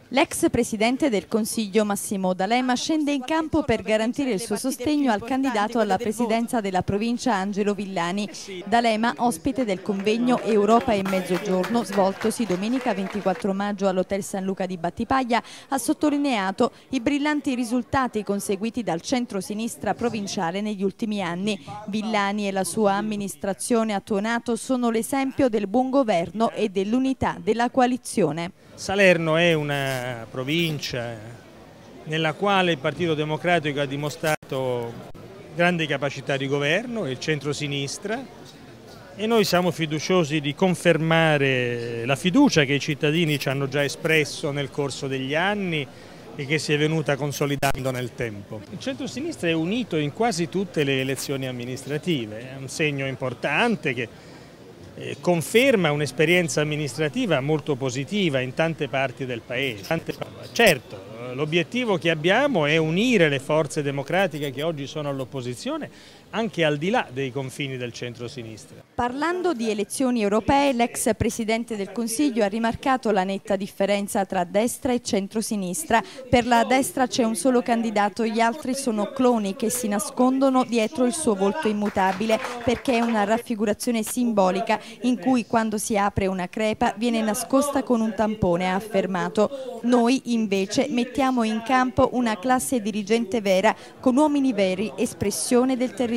L'ex presidente del Consiglio Massimo D'Alema scende in campo per garantire il suo sostegno al candidato alla presidenza della provincia Angelo Villani. D'Alema, ospite del convegno Europa e Mezzogiorno svoltosi domenica 24 maggio all'Hotel San Luca di Battipaglia, ha sottolineato i brillanti risultati conseguiti dal centro-sinistra provinciale negli ultimi anni. Villani e la sua amministrazione a Tonato sono l'esempio del buon governo e dell'unità della coalizione. Salerno è una provincia nella quale il Partito Democratico ha dimostrato grande capacità di governo e il centro-sinistra, e noi siamo fiduciosi di confermare la fiducia che i cittadini ci hanno già espresso nel corso degli anni e che si è venuta consolidando nel tempo. Il centro-sinistra è unito in quasi tutte le elezioni amministrative, è un segno importante che conferma un'esperienza amministrativa molto positiva in tante parti del Paese. Certo, l'obiettivo che abbiamo è unire le forze democratiche che oggi sono all'opposizione anche al di là dei confini del centro-sinistra. Parlando di elezioni europee, l'ex Presidente del Consiglio ha rimarcato la netta differenza tra destra e centro-sinistra. Per la destra c'è un solo candidato, gli altri sono cloni che si nascondono dietro il suo volto immutabile, perché è una raffigurazione simbolica in cui quando si apre una crepa viene nascosta con un tampone, ha affermato. Noi invece mettiamo in campo una classe dirigente vera, con uomini veri, espressione del territorio.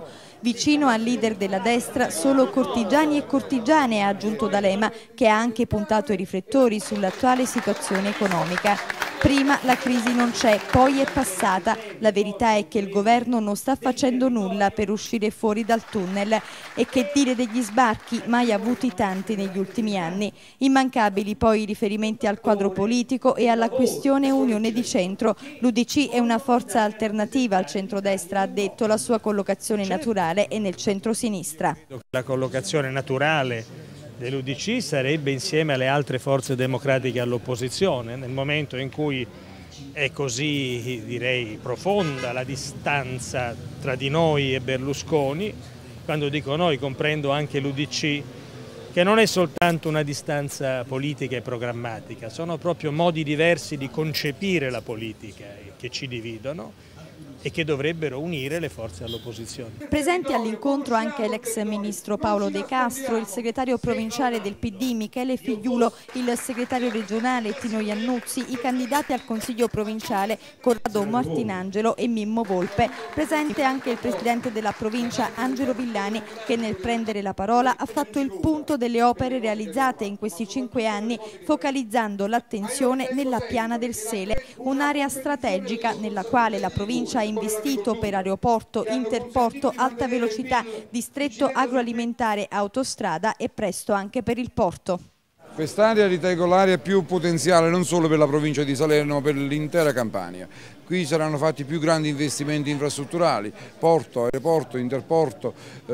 Vicino al leader della destra solo cortigiani e cortigiane, ha aggiunto D'Alema, che ha anche puntato i riflettori sull'attuale situazione economica. Prima la crisi non c'è, poi è passata. La verità è che il governo non sta facendo nulla per uscire fuori dal tunnel. E che dire degli sbarchi, mai avuti tanti negli ultimi anni. Immancabili poi i riferimenti al quadro politico e alla questione unione di centro. L'UDC è una forza alternativa al centrodestra, ha detto, la sua collocazione naturale è nel centro-sinistra. La collocazione naturale dell'UDC sarebbe insieme alle altre forze democratiche all'opposizione, nel momento in cui è così, direi, profonda la distanza tra di noi e Berlusconi. Quando dico noi comprendo anche l'UDC, che non è soltanto una distanza politica e programmatica, sono proprio modi diversi di concepire la politica che ci dividono e che dovrebbero unire le forze all'opposizione. Presenti all'incontro anche l'ex ministro Paolo De Castro, il segretario provinciale del PD Michele Figliulo, il segretario regionale Tino Iannuzzi, i candidati al Consiglio provinciale Corrado Martinangelo e Mimmo Volpe. Presente anche il presidente della provincia Angelo Villani, che nel prendere la parola ha fatto il punto delle opere realizzate in questi 5 anni, focalizzando l'attenzione nella Piana del Sele, un'area strategica nella quale la provincia ha investito per aeroporto, interporto, alta velocità, distretto agroalimentare, autostrada e presto anche per il porto. Quest'area ritengo l'area più potenziale non solo per la provincia di Salerno ma per l'intera Campania. Qui saranno fatti più grandi investimenti infrastrutturali, porto, aeroporto, interporto,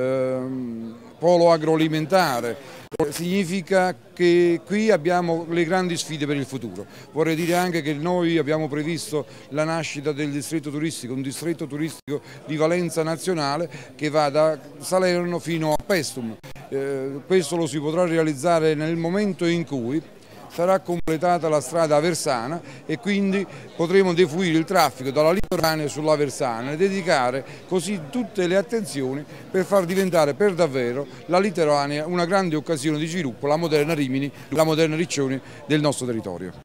polo agroalimentare. Significa che qui abbiamo le grandi sfide per il futuro. Vorrei dire anche che noi abbiamo previsto la nascita del distretto turistico, un distretto turistico di valenza nazionale che va da Salerno fino a Paestum. Questo lo si potrà realizzare nel momento in cui sarà completata la strada Aversana e quindi potremo defluire il traffico dalla litoranea sulla Aversana e dedicare così tutte le attenzioni per far diventare per davvero la litoranea una grande occasione di sviluppo, la moderna Rimini, la moderna Riccione del nostro territorio.